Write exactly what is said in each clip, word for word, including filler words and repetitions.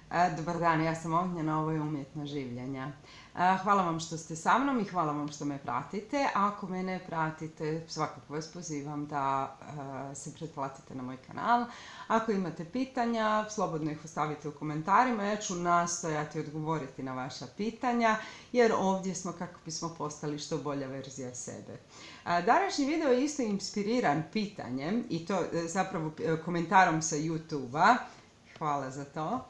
Dobar dan, ja sam Ognjena, ovo je Umjetno življenja. Hvala vam što ste sa mnom i hvala vam što me pratite. Ako me ne pratite, svakako vas pozivam da se pretplatite na moj kanal. Ako imate pitanja, slobodno ih ostavite u komentarima. Ja ću nastojati odgovoriti na vaša pitanja, jer ovdje smo kako bismo postali što bolja verzija sebe. Današnji video je isto inspiriran pitanjem, i to zapravo komentarom sa YouTube-a. Hvala za to.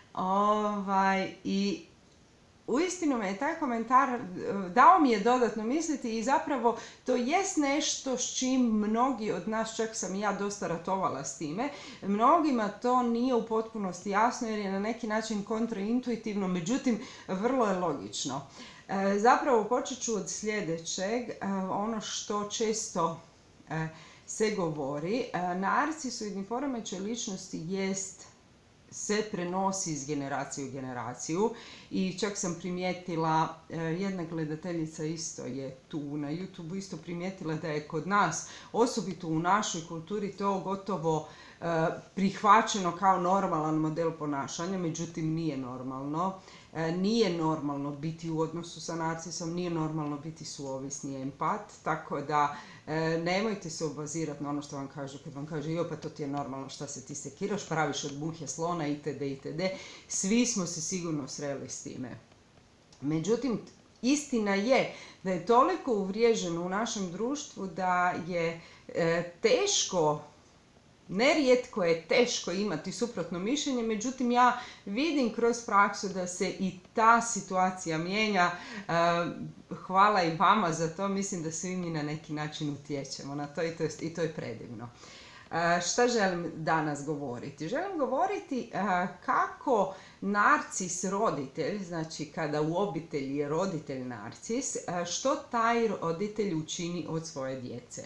Ovaj, I uistinu me je taj komentar dao mi je dodatno misliti i zapravo to jest nešto s čim mnogi od nas, čak sam i ja dosta ratovala s time, mnogima to nije u potpunosti jasno jer je na neki način kontraintuitivno, međutim vrlo je logično. Zapravo počet ću od sljedećeg, ono što često se govori, narcisoidni poremećaj ličnosti jest se prenosi iz generacije u generaciju i čak sam primijetila, jedna gledateljica isto je tu na YouTube isto primijetila da je kod nas, osobito u našoj kulturi, to gotovo prihvaćeno kao normalan model ponašanja, međutim nije normalno. Nije normalno biti u odnosu sa narcisom, nije normalno biti suovisni empat, tako da nemojte se obazirati na ono što vam kažu kad vam kaže jo pa to ti je normalno, šta se ti sekiraš, praviš od muhe slona itd. itd. Svi smo se sigurno sreli s time. Međutim, istina je da je toliko uvriježeno u našem društvu da je teško, nerijetko je teško imati suprotno mišljenje, međutim ja vidim kroz praksu da se i ta situacija mijenja. Hvala i vama za to, mislim da svi mi na neki način utječemo na to i to je, i to je predivno. Šta želim danas govoriti? Želim govoriti kako narcis roditelj, znači kada u obitelji je roditelj narcis, što taj roditelj učini od svoje djece.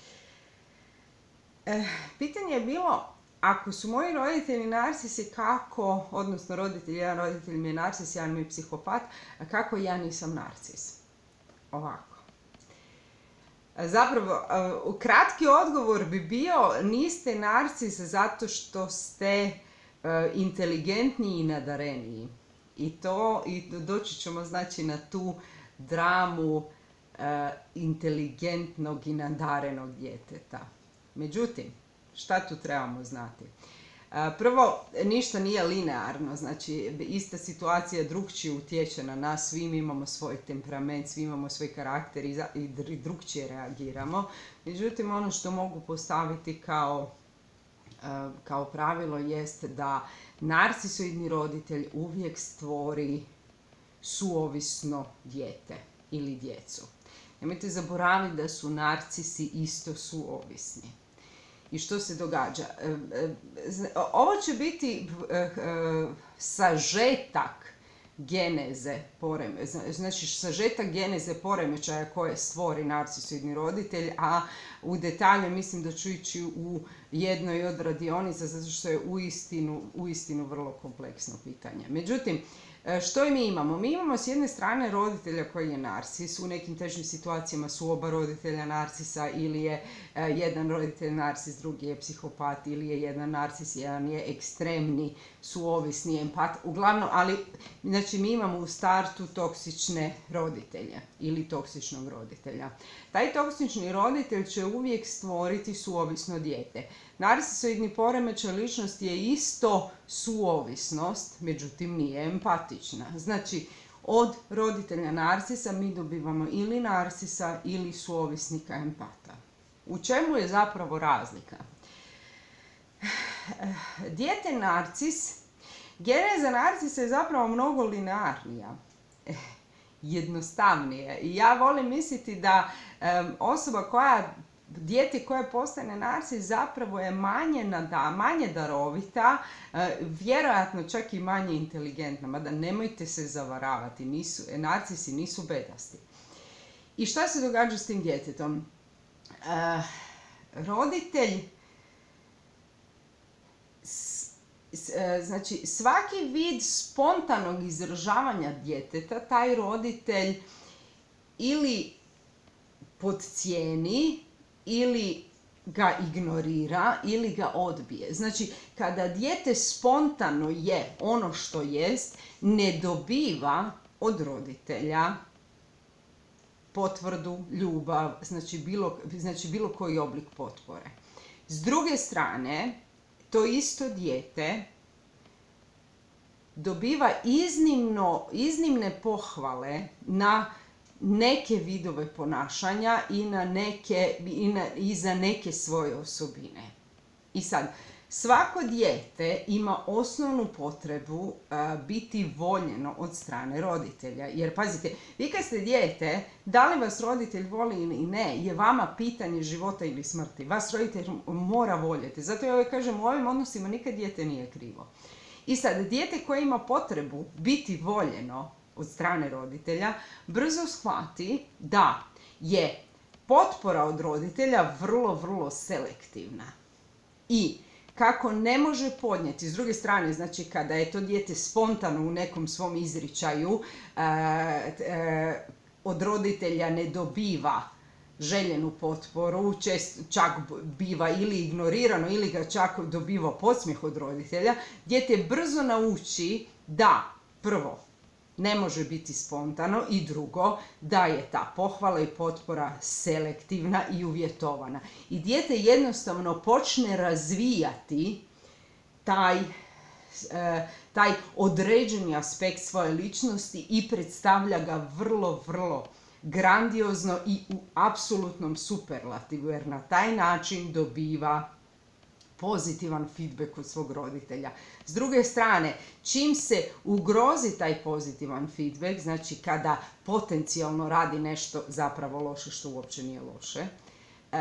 Pitanje je bilo, ako su moji roditelji narcisi, kako, odnosno roditelj, jedan roditelj mi je narcis, jedan mi je psihopat, a kako ja nisam narcis? Ovako. Zapravo, kratki odgovor bi bio, niste narcis zato što ste inteligentniji i nadareniji. I to, i doći ćemo znači na tu dramu inteligentnog i nadarenog djeteta. Međutim, šta tu trebamo znati? Prvo, ništa nije linearno, znači ista situacija drugčije utječe na nas, svi imamo svoj temperament, svi imamo svoj karakter i drugčije reagiramo. Međutim, ono što mogu postaviti kao, kao pravilo jest da narcisoidni roditelj uvijek stvori suovisno dijete ili djecu. Nemojte zaboraviti da su narcisi isto suovisni. I što se događa? Ovo će biti sažetak geneze poremećaja, znači sažetak geneze poremećaja koje stvori narcisoidni roditelj, a u detalje mislim da ću ići u jednoj od radionica zato što je uistinu, uistinu vrlo kompleksno pitanje. Međutim, što mi imamo? Mi imamo s jedne strane roditelja koji je narcis, u nekim težim situacijama su oba roditelja narcisa ili je jedan roditelj narcis, drugi je psihopat ili je jedan narcis, jedan je ekstremni, suovisni empat. Uglavnom, ali znači mi imamo u startu toksične roditelje ili toksičnog roditelja. Taj toksični roditelj će uvijek stvoriti suovisno dijete. Narcisoidni poremećaj ličnosti je isto suovisnost, međutim nije empatična. Znači, od roditelja narcisa mi dobivamo ili narcisa ili suovisnika empata. U čemu je zapravo razlika? Dijete narcis, geneza narcisa je zapravo mnogo linearnija, jednostavnije. I ja volim misliti da um, osoba koja dijete koje postane narcis zapravo je manje, nada, manje darovita, vjerojatno čak i manje inteligentna, mada nemojte se zavaravati, nisu, narcisi nisu bedasti. I šta se događa s tim djetetom? E, roditelj, s, s, znači svaki vid spontanog izražavanja djeteta, taj roditelj ili podcijeni ili ga ignorira ili ga odbije. Znači, kada dijete spontano je ono što jest, ne dobiva od roditelja potvrdu, ljubav, znači bilo, znači bilo koji oblik potpore. S druge strane, to isto dijete dobiva iznimno, iznimne pohvale na neke vidove ponašanja i, na neke, i, na, i za neke svoje osobine. I sad, svako dijete ima osnovnu potrebu uh, biti voljeno od strane roditelja. Jer pazite, vi kad ste dijete, da li vas roditelj voli ili ne, je vama pitanje života ili smrti. Vas roditelj mora voljeti. Zato ja uvijek kažem, u ovim odnosima nikad dijete nije krivo. I sad, dijete koje ima potrebu biti voljeno od strane roditelja, brzo shvati da je potpora od roditelja vrlo, vrlo selektivna. I kako ne može podnijeti, s druge strane, znači kada je to dijete spontano u nekom svom izričaju, e, e, od roditelja ne dobiva željenu potporu, čest, čak biva ili ignorirano ili ga čak dobiva podsmijeh od roditelja, dijete brzo nauči da prvo ne može biti spontano i drugo da je ta pohvala i potpora selektivna i uvjetovana. I dijete jednostavno počne razvijati taj, e, taj određeni aspekt svoje ličnosti i predstavlja ga vrlo, vrlo grandiozno i u apsolutnom superlativu, jer na taj način dobiva pozitivan feedback od svog roditelja. S druge strane, čim se ugrozi taj pozitivan feedback, znači kada potencijalno radi nešto zapravo loše, što uopće nije loše, e,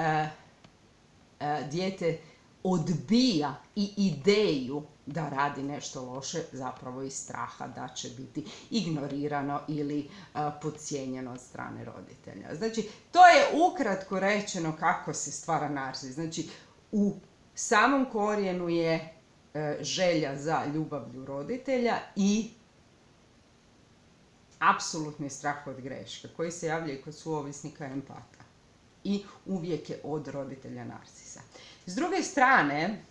e, dijete odbija i ideju da radi nešto loše, zapravo iz straha da će biti ignorirano ili uh, podcijenjeno od strane roditelja. Znači, to je ukratko rečeno kako se stvara narcis. Znači, u samom korijenu je uh, želja za ljubavlju roditelja i apsolutni strah od greške koji se javlja i kod suovisnika empata. I uvijek je od roditelja narcisa. S druge strane,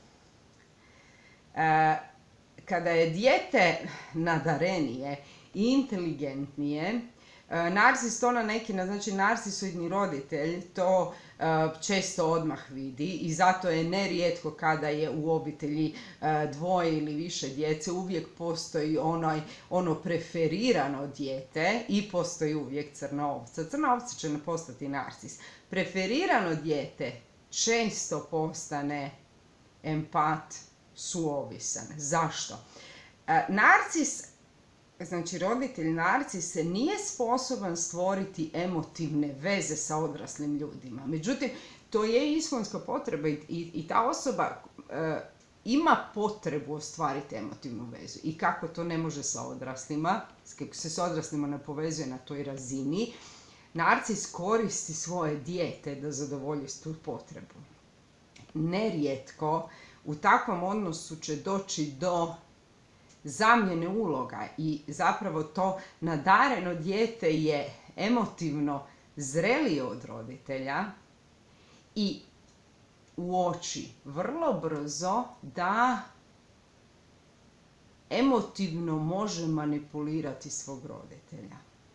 kada je dijete nadarenije i inteligentnije, narcis to na neki, znači narcisoidni roditelj to često odmah vidi i zato je nerijetko kada je u obitelji dvoje ili više djece uvijek postoji onaj, ono preferirano dijete i postoji uvijek crna ovca. Crna ovca će postati narcis. Preferirano dijete često postane empat, suovisan. Zašto? E, narcis, znači roditelj narcis se nije sposoban stvoriti emotivne veze sa odraslim ljudima. Međutim, to je iskonska potreba i, i, i ta osoba e, ima potrebu ostvariti emotivnu vezu. I kako to ne može sa odraslima, kako se s odraslima ne povezuje na toj razini, narcis koristi svoje dijete da zadovolji tu potrebu. Nerijetko u takvom odnosu će doći do zamjene uloga i zapravo to nadareno dijete je emotivno zrelije od roditelja i uoči vrlo brzo da emotivno može manipulirati svog roditelja.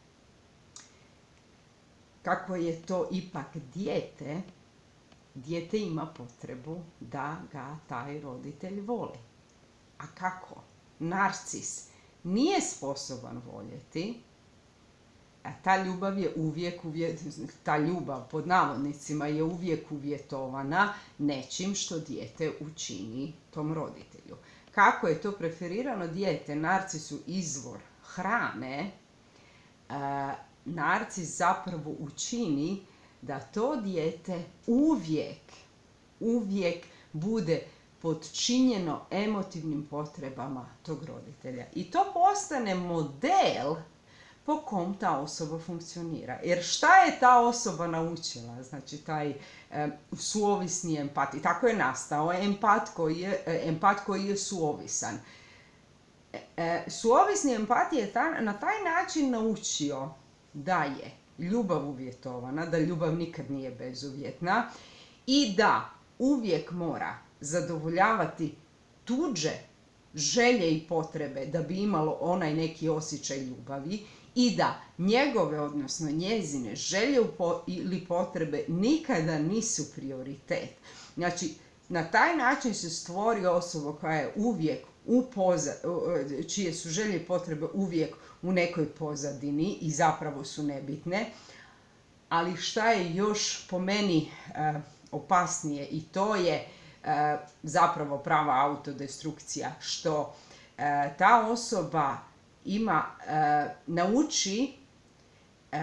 Kako je to ipak dijete, dijete ima potrebu da ga taj roditelj voli. A kako? Narcis nije sposoban voljeti, a ta ljubav je uvijek, uvjet, ta ljubav pod navodnicima je uvijek uvjetovana nečim što dijete učini tom roditelju. Kako je to preferirano dijete narcisu izvor hrane, a, narcis zapravo učini da to dijete uvijek, uvijek bude podčinjeno emotivnim potrebama tog roditelja. I to postane model po kom ta osoba funkcionira. Jer šta je ta osoba naučila? Znači taj e, suovisni empat. I tako je nastao empat koji je, e, empat koji je suovisan. E, e, suovisni empat je ta, na taj način naučio da je ljubav uvjetovana, da ljubav nikad nije bezuvjetna i da uvijek mora zadovoljavati tuđe želje i potrebe da bi imalo onaj neki osjećaj ljubavi i da njegove, odnosno njezine želje ili potrebe nikada nisu prioritet. Znači, na taj način se stvori osoba koja je uvijek u poza, čije su želje i potrebe uvijek u nekoj pozadini i zapravo su nebitne. Ali šta je još po meni uh, opasnije, i to je uh, zapravo prava autodestrukcija, što uh, ta osoba ima, uh, nauči uh,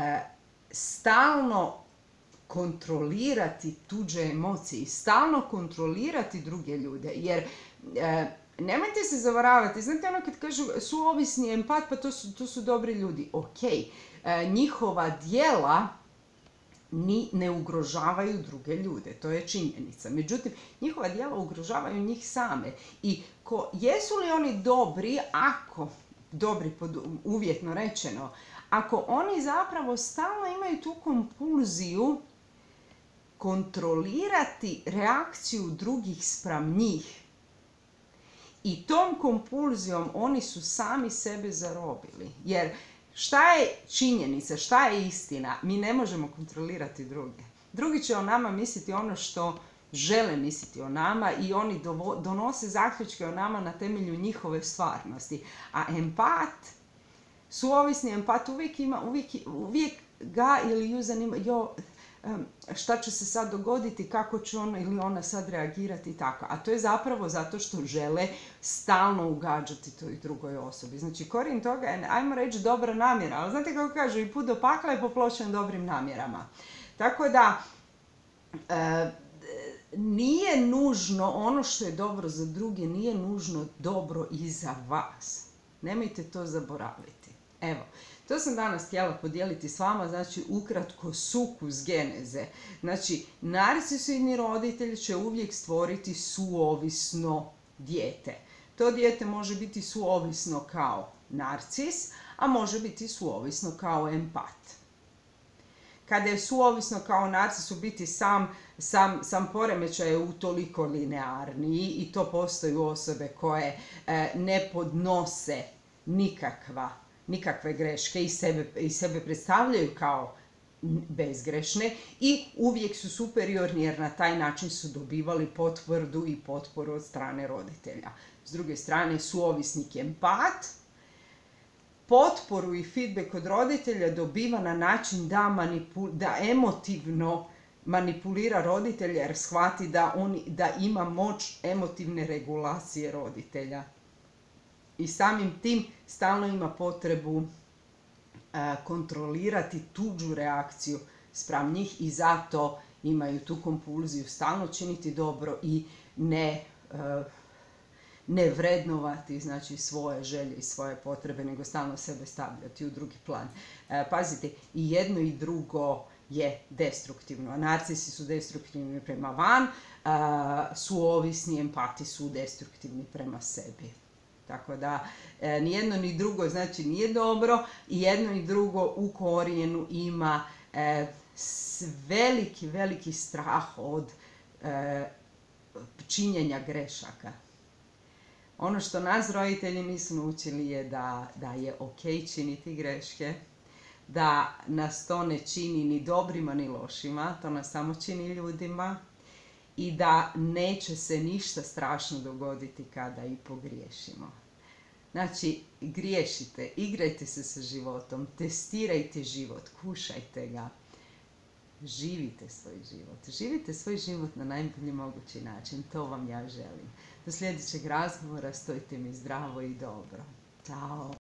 stalno kontrolirati tuđe emocije i stalno kontrolirati druge ljude, jer uh, nemojte se zavaravati, znate ono kad kažu suovisni empat, pa to su, to su dobri ljudi, ok, uh, njihova djela ni ne ugrožavaju druge ljude, to je činjenica. Međutim, njihova djela ugrožavaju njih same. I ko, jesu li oni dobri ako, dobri pod, uvjetno rečeno, ako oni zapravo stalno imaju tu kompulziju kontrolirati reakciju drugih spram njih. I tom kompulzijom oni su sami sebe zarobili. Jer šta je činjenica, šta je istina? Mi ne možemo kontrolirati druge. Drugi će o nama misliti ono što žele misliti o nama i oni donose zaključke o nama na temelju njihove stvarnosti. A empat, suovisni empat uvijek ima, uvijek, uvijek ga ili ju zanima, jo, šta će se sad dogoditi, kako će on ili ona sad reagirati i tako. A to je zapravo zato što žele stalno ugađati toj drugoj osobi. Znači, korijen toga je, ajmo reći, dobra namjera. Ali znate kako kažu, i put do pakla je popločen dobrim namjerama. Tako da, e, nije nužno ono što je dobro za druge, nije nužno dobro i za vas. Nemojte to zaboraviti. Evo, to sam danas htjela podijeliti s vama, znači ukratko sukus geneze. Znači, narcisoidni roditelj će uvijek stvoriti suovisno dijete. To dijete može biti suovisno kao narcis, a može biti suovisno kao empat. Kada je suovisno kao narcis, u biti sam, sam, sam poremećaj je utoliko linearniji i to postoje osobe koje e, ne podnose nikakva nikakve greške i sebe, i sebe predstavljaju kao bezgrešne i uvijek su superiorni jer na taj način su dobivali potvrdu i potporu od strane roditelja. S druge strane, suovisnik empat potporu i feedback od roditelja dobiva na način da, manipul, da emotivno manipulira roditelja jer shvati da, on, da ima moć emotivne regulacije roditelja. I samim tim stalno ima potrebu a, kontrolirati tuđu reakciju spram njih i zato imaju tu kompulziju stalno činiti dobro i ne, a, ne vrednovati znači, svoje želje i svoje potrebe, nego stalno sebe stavljati u drugi plan. A, pazite, i jedno i drugo je destruktivno. A narcisi su destruktivni prema van, a, suovisni empati su destruktivni prema sebi. Tako da, e, ni jedno ni drugo znači nije dobro i jedno i drugo u korijenu ima e, veliki, veliki strah od e, činjenja grešaka. Ono što nas roditelji nisu naučili je da, da je ok činiti greške, da nas to ne čini ni dobrima ni lošima, to nas samo čini ljudima i da neće se ništa strašno dogoditi kada i pogriješimo. Znači, griješite, igrajte se sa životom, testirajte život, kušajte ga, živite svoj život. Živite svoj život na najbolji mogući način, to vam ja želim. Do sljedećeg razgovora, stojite mi zdravo i dobro. Ćao!